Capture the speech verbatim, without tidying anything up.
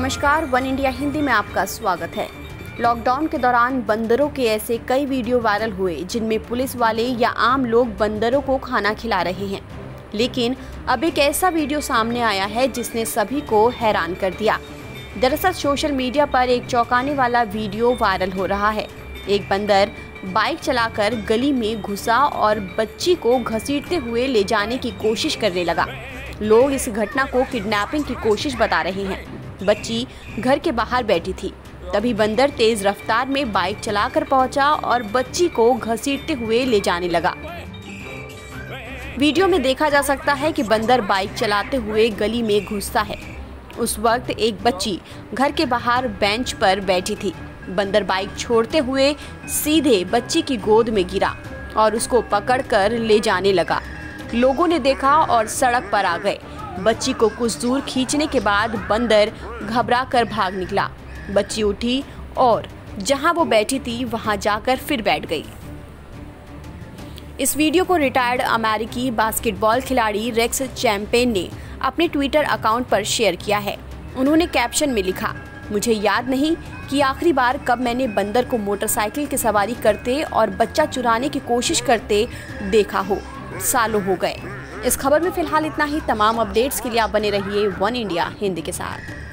नमस्कार, one India Hindi में आपका स्वागत है। लॉकडाउन के दौरान बंदरों के ऐसे कई वीडियो वायरल हुए जिनमें पुलिस वाले या आम लोग बंदरों को खाना खिला रहे हैं। लेकिन अब एक ऐसा वीडियो सामने आया है जिसने सभी को हैरान कर दिया। दरअसल सोशल मीडिया पर एक चौंकाने वाला वीडियो वायरल हो रहा है। एक बंदर बाइक चलाकर गली में घुसा और बच्ची को घसीटते हुए ले जाने की कोशिश करने लगा। लोग इस घटना को किडनैपिंग की कोशिश बता रहे हैं। बच्ची घर के बाहर बैठी थी, तभी बंदर तेज रफ्तार में बाइक चलाकर पहुंचा और बच्ची को घसीटते हुए ले जाने लगा। वीडियो में देखा जा सकता है कि बंदर बाइक चलाते हुए गली में घुसता है। उस वक्त एक बच्ची घर के बाहर बेंच पर बैठी थी। बंदर बाइक छोड़ते हुए सीधे बच्ची की गोद में गिरा और उसको पकड़कर ले जाने लगा। लोगों ने देखा और सड़क पर आ गए। बच्ची को कुछ दूर खींचने के बाद बंदर घबराकर भाग निकला। बच्ची उठी और जहां वो बैठी थी वहां जाकर फिर बैठ गई। इस वीडियो को रिटायर्ड अमेरिकी बास्केटबॉल खिलाड़ी रेक्स चैंपेन ने अपने ट्विटर अकाउंट पर शेयर किया है। उन्होंने कैप्शन में लिखा, मुझे याद नहीं कि आखिरी बार कब मैंने बंदर को मोटरसाइकिल की सवारी करते और बच्चा चुराने की कोशिश करते देखा हो। सालों हो गए। इस खबर में फिलहाल इतना ही। तमाम अपडेट्स के लिए आप बने रहिए वन इंडिया हिंदी के साथ।